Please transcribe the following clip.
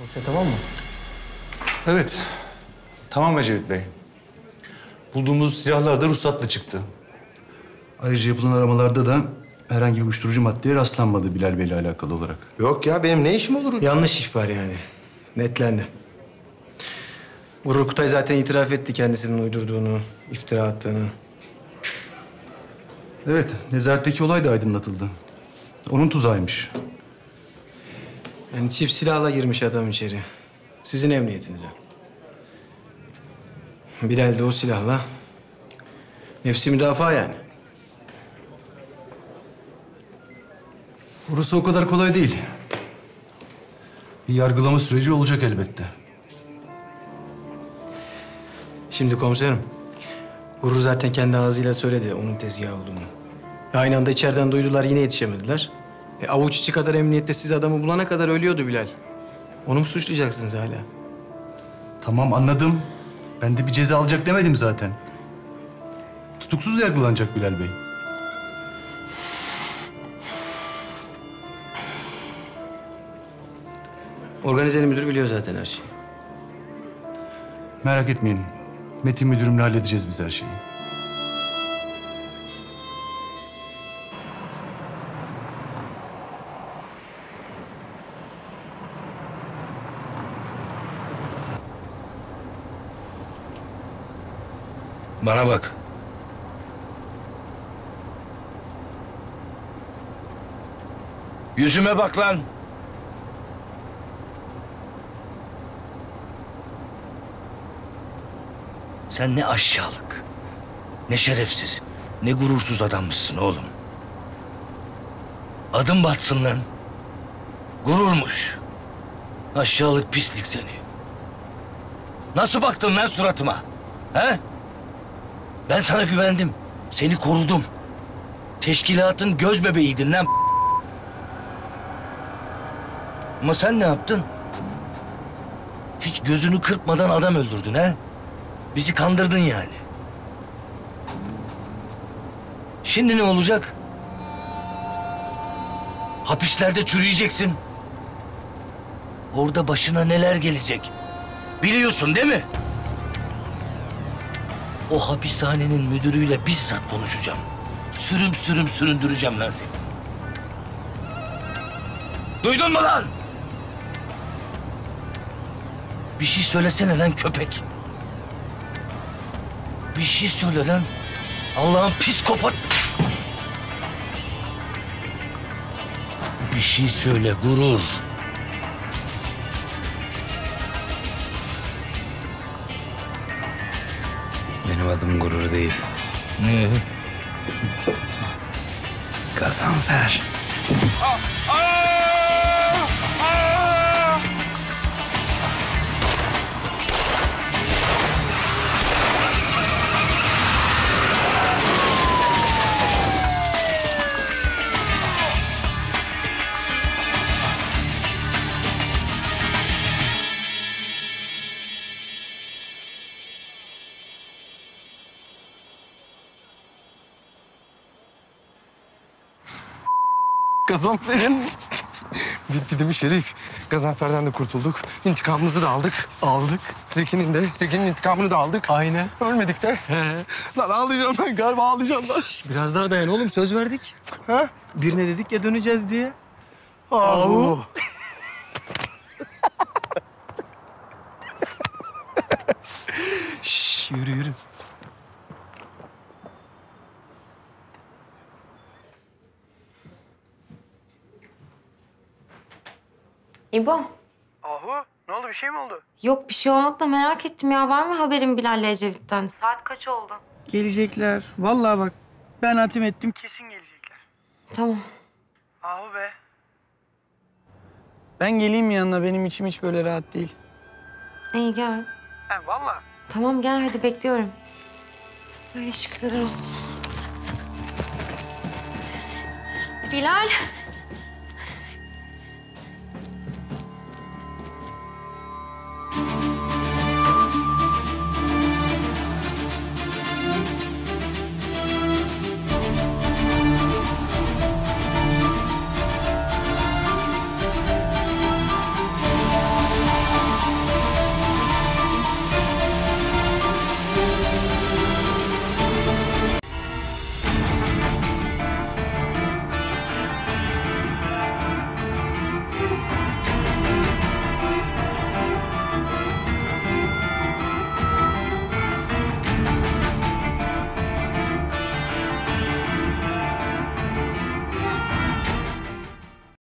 Dosya tamam mı? Evet. Tamam Ecevit Bey. Bulduğumuz silahlar da ruhsatlı çıktı. Ayrıca yapılan aramalarda da herhangi bir uyuşturucu maddeye rastlanmadı Bilal Bey'le alakalı olarak. Yok ya benim ne işim olur? Yanlış ihbar yani. Netlendi. Gurur Kutay zaten itiraf etti kendisinin uydurduğunu, iftira attığını. Evet, nezaretteki olay da aydınlatıldı. Onun tuzağıymış. Yani çift silahla girmiş adam içeri. Sizin emniyetinize. Bilal de o silahla nefsi müdafaa yani. Orası o kadar kolay değil. Bir yargılama süreci olacak elbette. Şimdi komiserim, Gurur zaten kendi ağzıyla söyledi onun tezgahı olduğunu. Aynı anda içeriden duydular, yine yetişemediler. Avuç içi kadar emniyette siz adamı bulana kadar ölüyordu Bilal. Onu mu suçlayacaksınız hala? Tamam, anladım. Ben de bir ceza alacak demedim zaten. Tutuksuz yargılanacak Bilal Bey. Organizenin müdürü biliyor zaten her şeyi. Merak etmeyin. Metin müdürümle halledeceğiz biz her şeyi. Bana bak. Yüzüme bak lan. Sen ne aşağılık, ne şerefsiz, ne gurursuz adammışsın oğlum. Adım batsın lan. Gururmuş. Aşağılık pislik seni. Nasıl baktın lan suratıma? He? Ben sana güvendim. Seni korudum. Teşkilatın göz bebeğiydin lan. Ama sen ne yaptın? Hiç gözünü kırpmadan adam öldürdün ha? Bizi kandırdın yani. Şimdi ne olacak? Hapislerde çürüyeceksin. Orada başına neler gelecek? Biliyorsun değil mi? O hapishanenin müdürüyle bizzat konuşacağım. Sürüm sürüm süründüreceğim lan seni. Duydun mu lan? Bir şey söylesene lan köpek. Bir şey söyle lan. Allah'ın psikopat. Bir şey söyle Gurur. Benim adım Gurur değil. Ne? Gazanfer. Gazanfer'in... Bitti değil mi Şerif? Gazanfer'den de kurtulduk. İntikamımızı da aldık. Aldık. Zeki'nin intikamını da aldık. Aynen. Ölmedik de. Lan ağlayacağım ben galiba ağlayacağım lan. Biraz daha dayan oğlum, söz verdik. Ha? Birine dedik ya döneceğiz diye. Ahu. Şş, yürü yürü. İbo. Ahu ne oldu bir şey mi oldu? Yok bir şey olmadı da merak ettim ya. Var mı haberin Bilal'le Ecevit'ten? Saat kaç oldu? Gelecekler. Vallahi bak ben hatim ettim. Kesin gelecekler. Tamam. Ahu be. Ben geleyim yanına. Benim içim hiç böyle rahat değil. İyi gel. He vallahi. Tamam gel hadi bekliyorum. Ay şükürler olsun. Bilal.